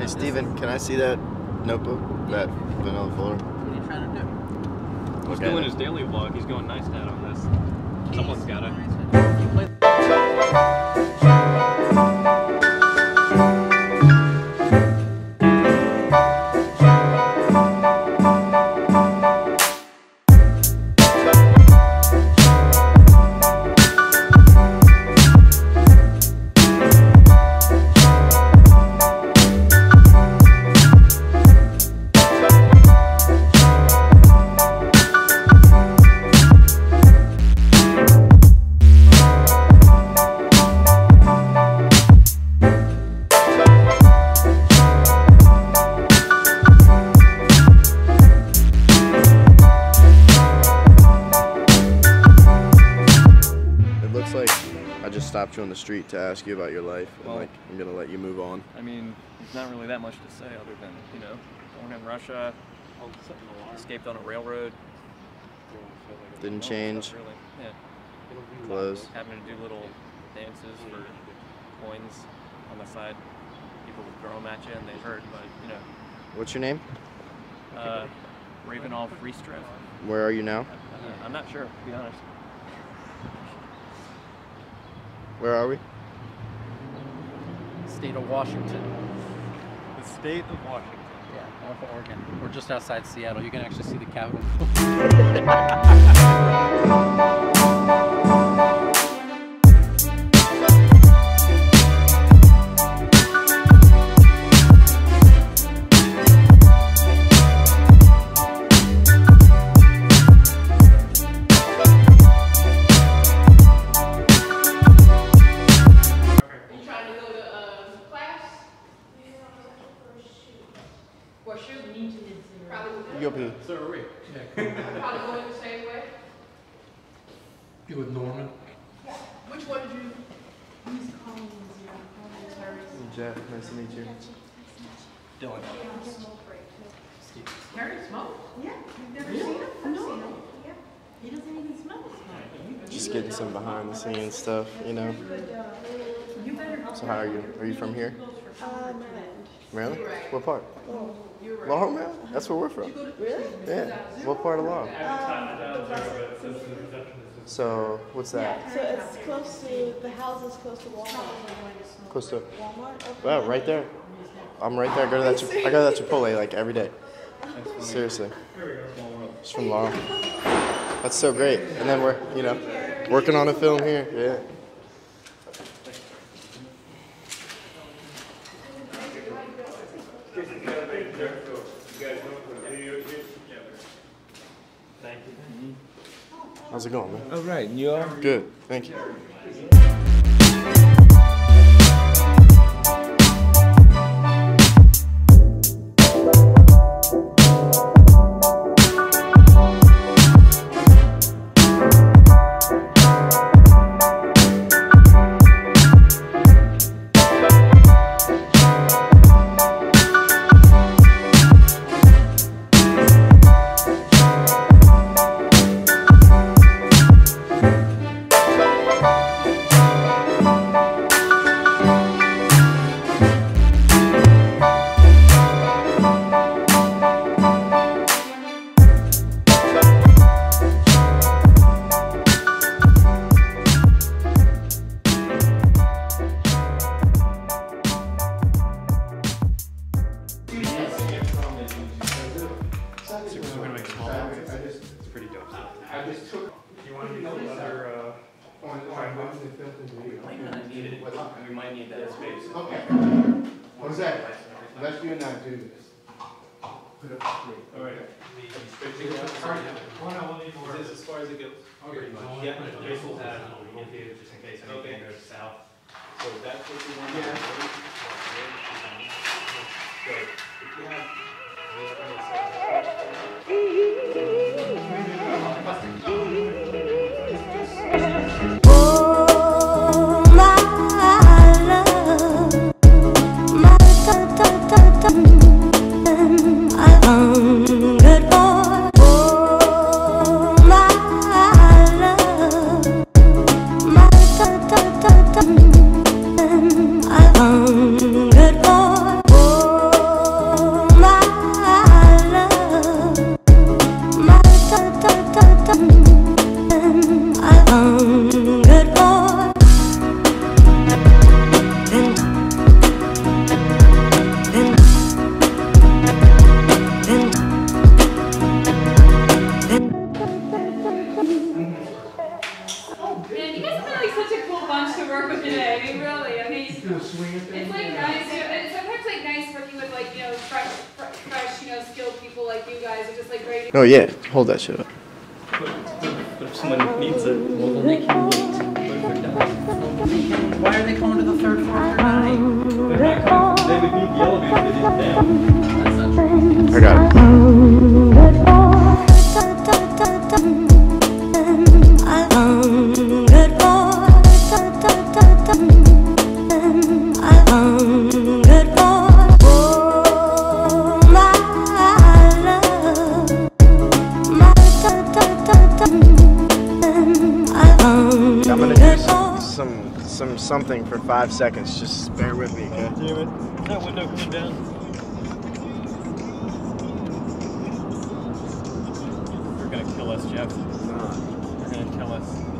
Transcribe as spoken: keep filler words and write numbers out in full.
Hey Steven, can I see that notebook? That vanilla folder? What are you trying to do? He's Okay. doing his daily vlog. He's going nice dad on this. Someone's got it. You play stopped you on the street to ask you about your life, and Well, like I'm gonna let you move on. I mean, there's not really that much to say other than, you know, born in Russia, escaped on a railroad. Didn't change. Really, yeah. Clothes. Having to do little dances for coins on the side. People would throw them at you and they hurt, but you know. What's your name? Uh, Ravenolf Reestrev. Where are you now? Uh, I'm not sure, to be honest. Where are we? State of Washington. The state of Washington. Yeah, North Oregon. We're just outside Seattle. You can actually see the Capitol. You go pee. So are we. Yeah. Probably going the same way? You with Norman? Yeah. Which one did you? He's calling me. Geoff, nice to meet you. Dylan. Harry smoke? Yeah. You've never Really? seen him? I've No. seen him. Yeah. He doesn't even smell smoke. Just getting some behind the scenes stuff, you know. You better. So how are you? Are you from here? Uh, no. Maryland? What part? Oh. Laurel, Maryland? That's where we're from. Really? Yeah. What part of Laurel? Um, So what's that? so it's close to, the house is close to Walmart. Close to. Walmart? Okay. Wow, right there. I'm right there. I go to that. Chip- I go to that Chipotle like every day. Seriously. It's from Laurel. That's so great. And then we're, you know, working on a film here. Yeah. How's it going, man? All right, you are? Good. Thank you. We might need that space. Okay. What's that? Let's you and I do this. Put up the screen. All right. Is this as far as it goes? Pretty much. Yeah, this will have a view just in case anything goes south. So that's what you want to do. So if you have I'm good for Oh yeah, hold that shit up. But if someone needs it, well, then they can wait. Why are they going to the third floor if they're dying? They're not coming. They would need the elevator if they didn't down. That's not true. I got it. I'm gonna do some, some, some something for five seconds. Just bear with me, okay? Damn it. That window coming down. You're gonna kill us, Geoff. You're gonna kill us.